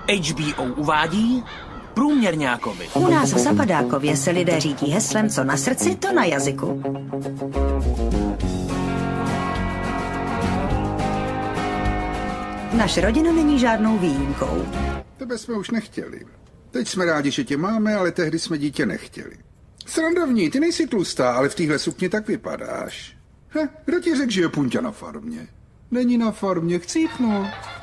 HBO uvádí Průměrňákovi. U nás v Zapadákově se lidé řídí heslem co na srdci, to na jazyku. Naše rodina není žádnou výjimkou. Tebe jsme už nechtěli. Teď jsme rádi, že tě máme, ale tehdy jsme dítě nechtěli. Srandovní, ty nejsi tlustá, ale v téhle sukni tak vypadáš. Kdo ti řekl, že je punťa na farmě? Není na farmě, chcípnul.